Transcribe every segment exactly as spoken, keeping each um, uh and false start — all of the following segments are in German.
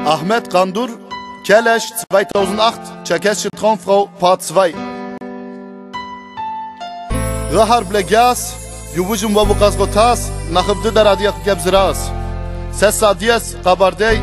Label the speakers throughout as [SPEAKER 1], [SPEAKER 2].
[SPEAKER 1] Ahmed Gandur, Keleş zweitausendacht, Tscherkessische Traumfrau, Part zwei. Rahar Blegias, Yuvujum Wabukas Gotas, Nachabdida Radiak Gebzeras. Sessa Dies, Kabardey.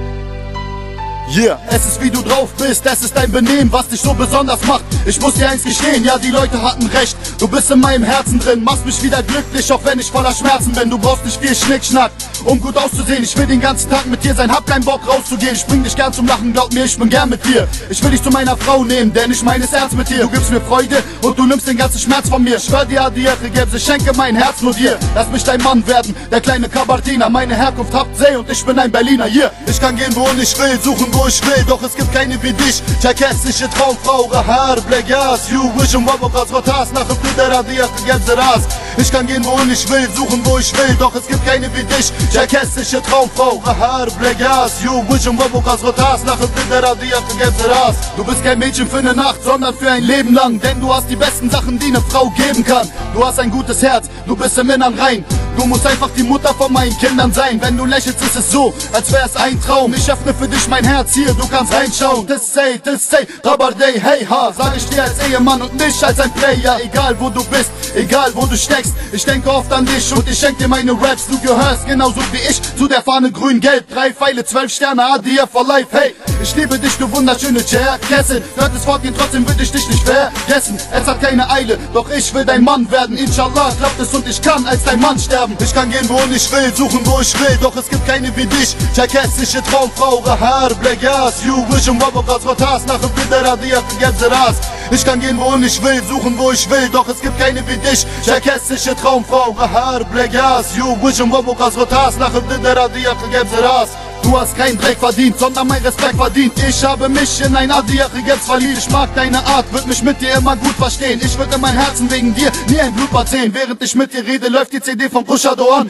[SPEAKER 1] Yeah, es ist wie du drauf bist, es ist dein Benehmen, was dich so besonders macht. Ich muss dir eins gestehen, ja die Leute hatten recht. Du bist in meinem Herzen drin, machst mich wieder glücklich, auch wenn ich voller Schmerzen bin. Du brauchst nicht viel Schnickschnack, um gut auszusehen. Ich will den ganzen Tag mit dir sein, hab keinen Bock rauszugehen. Ich bring dich gern zum Lachen, glaub mir, ich bin gern mit dir. Ich will dich zu meiner Frau nehmen, denn ich meine es ernst mit dir. Du gibst mir Freude und du nimmst den ganzen Schmerz von mir. Schwör dir, Adiach, ich schenke mein Herz nur dir. Lass mich dein Mann werden, der kleine Kabardiner. Meine Herkunft habt See und ich bin ein Berliner. Hier, ich kann gehen, wo ich will, suchen, wo ich will, doch es gibt keine wie dich. Tscherkessische Traumfrau, Rahar Blegias, Yuvujum Wabukas Gotas, Nachabdida Radiak Gebzeras. Ich kann gehen, wo ich will, suchen, wo ich will, doch es gibt keine wie dich. Tscherkessische Traumfrau, Rahar Blegias, Yuvujum Wabukas Gotas, Nachabdida Radiak Gebzeras. Du bist kein Mädchen für eine Nacht, sondern für ein Leben lang, denn du hast die besten Sachen, die eine Frau geben kann. Du hast ein gutes Herz, du bist im Innern rein. Du musst einfach die Mutter von meinen Kindern sein. Wenn du lächelst, ist es so, als wär's ein Traum. Ich öffne für dich mein Herz, hier, du kannst reinschauen. Das say, das say, Kabardey, hey ha. Sag ich dir als Ehemann und nicht als ein Player. Egal wo du bist, egal wo du steckst, ich denke oft an dich und ich schenk dir meine Raps. Du gehörst genauso wie ich zu der Fahne grün-gelb. Drei Pfeile, zwölf Sterne, A D F for life, hey. Ich liebe dich, du wunderschöne Tscherkessin. Hört es fortgehen, trotzdem will ich dich nicht vergessen. Es hat keine Eile, doch ich will dein Mann werden. Inshallah klappt es und ich kann als dein Mann sterben. Ich kann gehen, wo ich will, suchen, wo ich will, doch es gibt keine wie dich. Tscherkessische Traumfrau, Rahar Blegias, Yuvujum Wabukas Gotas, Nachabdida Radiak Gebzeras. Ich kann gehen, wo ich will, suchen, wo ich will, doch es gibt keine wie dich. Tscherkessische Traumfrau, Rahar Blegias, Yuvujum Wabukas Gotas, Nachabdida Radiak Gebzeras. Du hast keinen Dreck verdient, sondern mein Respekt verdient. Ich habe mich in ein Adiach Gebz verliebt. Ich mag deine Art, würd mich mit dir immer gut verstehen. Ich würde in mein Herzen wegen dir nie ein Blutbad sehen. Während ich mit dir rede, läuft die C D von Kushado an.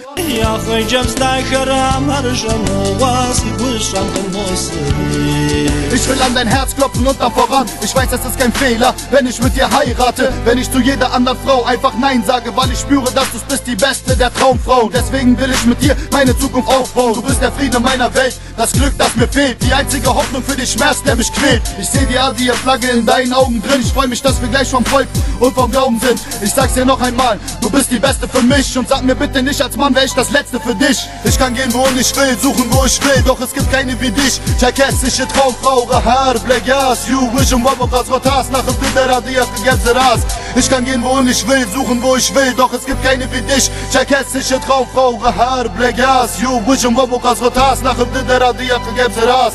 [SPEAKER 1] Ich will an dein Herz klopfen und dann voran. Ich weiß, es ist kein Fehler, wenn ich mit dir heirate. Wenn ich zu jeder anderen Frau einfach Nein sage, weil ich spüre, dass du bist die Beste der Traumfrau. Deswegen will ich mit dir meine Zukunft aufbauen. Du bist der Friede meiner Welt, das Glück, das mir fehlt. Die einzige Hoffnung für den Schmerz, der mich quält. Ich seh die Adia-Flagge in deinen Augen drin. Ich freu mich, dass wir gleich vom Volk und vom Glauben sind. Ich sag's dir noch einmal, du bist die Beste für mich. Und sag mir bitte nicht, als Mann wär ich das Letzte für dich. Ich kann gehen, wo ich will, suchen, wo ich will, doch es gibt keine wie dich. Tscherkessische Traumfrau, Rahar Blegias, Yuvujum Wabukas Gotas, Nachabdida Radiak Gebzeras. Ich kann gehen, wo ich will, suchen, wo ich will, doch es gibt keine wie dich. Tscherkessische Traumfrau, Rahar Blegias, Yuvujum Wabukas Gotas, Nachabdida Radiak Gebzeras.